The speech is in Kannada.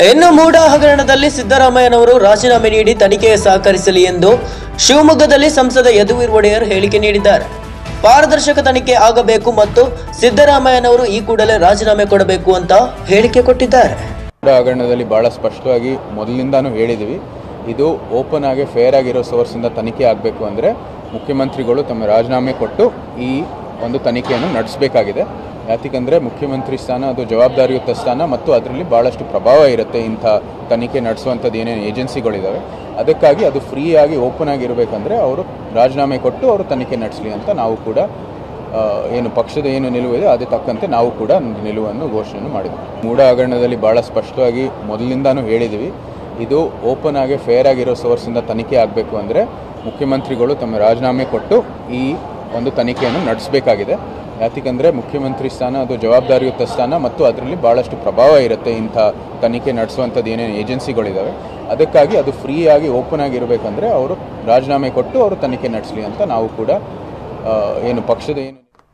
ಇನ್ನು ಮೂಡ ಹಗರಣದಲ್ಲಿ ಸಿದ್ದರಾಮಯ್ಯನವರು ರಾಜೀನಾಮೆ ನೀಡಿ ತನಿಖೆಗೆ ಸಹಕರಿಸಲಿ ಎಂದು ಶಿವಮೊಗ್ಗದಲ್ಲಿ ಸಂಸದ ಯದುವೀರ್ ಒಡೆಯರ್ ಹೇಳಿಕೆ ನೀಡಿದ್ದಾರೆ. ಪಾರದರ್ಶಕ ತನಿಖೆ ಆಗಬೇಕು ಮತ್ತು ಸಿದ್ದರಾಮಯ್ಯನವರು ಈ ಕೂಡಲೇ ರಾಜೀನಾಮೆ ಕೊಡಬೇಕು ಅಂತ ಹೇಳಿಕೆ ಕೊಟ್ಟಿದ್ದಾರೆ. ಮೂಡ ಹಗರಣದಲ್ಲಿ ಬಹಳ ಸ್ಪಷ್ಟವಾಗಿ ಮೊದಲಿಂದಾನು ಹೇಳಿದ್ದೀವಿ, ಇದು ಓಪನ್ ಆಗಿ ಫೇರ್ ಆಗಿರೋ ಸೋರ್ಸಿಂದ ತನಿಖೆ ಆಗಬೇಕು ಅಂದರೆ ಮುಖ್ಯಮಂತ್ರಿಗಳು ತಮ್ಮ ರಾಜೀನಾಮೆ ಕೊಟ್ಟು ಈ ಒಂದು ತನಿಖೆಯನ್ನು ನಡೆಸಬೇಕಾಗಿದೆ. ಯಾಕೆಂದರೆ ಮುಖ್ಯಮಂತ್ರಿ ಸ್ಥಾನ ಅದು ಜವಾಬ್ದಾರಿಯುತ ಸ್ಥಾನ ಮತ್ತು ಅದರಲ್ಲಿ ಭಾಳಷ್ಟು ಪ್ರಭಾವ ಇರುತ್ತೆ. ಇಂಥ ತನಿಖೆ ನಡೆಸುವಂಥದ್ದು ಏನೇನು ಏಜೆನ್ಸಿಗಳಿದ್ದಾವೆ, ಅದಕ್ಕಾಗಿ ಅದು ಫ್ರೀ ಆಗಿ ಓಪನ್ ಆಗಿರಬೇಕಂದ್ರೆ ಅವರು ರಾಜೀನಾಮೆ ಕೊಟ್ಟು ಅವರು ತನಿಖೆ ನಡೆಸಲಿ ಅಂತ ನಾವು ಕೂಡ ಏನು ಪಕ್ಷದ ಏನು ನಿಲುವು ಇದೆ ಅದೇ ತಕ್ಕಂತೆ ನಾವು ಕೂಡ ನಿಲುವನ್ನು ಘೋಷಣೆ ಮಾಡಿದ್ವಿ. ಮೂಡ ಹಗರಣದಲ್ಲಿ ಭಾಳ ಸ್ಪಷ್ಟವಾಗಿ ಮೊದಲಿಂದಾನು ಹೇಳಿದ್ದೀವಿ, ಇದು ಓಪನ್ ಆಗಿ ಫೇರ್ ಆಗಿರೋ ಸೋರ್ಸಿಂದ ತನಿಖೆ ಆಗಬೇಕು ಅಂದರೆ ಮುಖ್ಯಮಂತ್ರಿಗಳು ತಮ್ಮ ರಾಜೀನಾಮೆ ಕೊಟ್ಟು ಈ ಒಂದು ತನಿಖೆಯನ್ನು ನಡೆಸಬೇಕಾಗಿದೆ. ಯಾಕೆಂದರೆ ಮುಖ್ಯಮಂತ್ರಿ ಸ್ಥಾನ ಅದು ಜವಾಬ್ದಾರಿಯುತ ಸ್ಥಾನ ಮತ್ತು ಅದರಲ್ಲಿ ಭಾಳಷ್ಟು ಪ್ರಭಾವ ಇರುತ್ತೆ. ಇಂಥ ತನಿಖೆ ನಡೆಸುವಂಥದ್ದು ಏನೇನು ಏಜೆನ್ಸಿಗಳಿದ್ದಾವೆ, ಅದಕ್ಕಾಗಿ ಅದು ಫ್ರೀ ಆಗಿ ಓಪನ್ ಆಗಿರಬೇಕಂದ್ರೆ ಅವರು ರಾಜೀನಾಮೆ ಕೊಟ್ಟು ಅವರು ತನಿಖೆ ನಡೆಸಲಿ ಅಂತ ನಾವು ಕೂಡ ಏನು ಪಕ್ಷದ ಏನು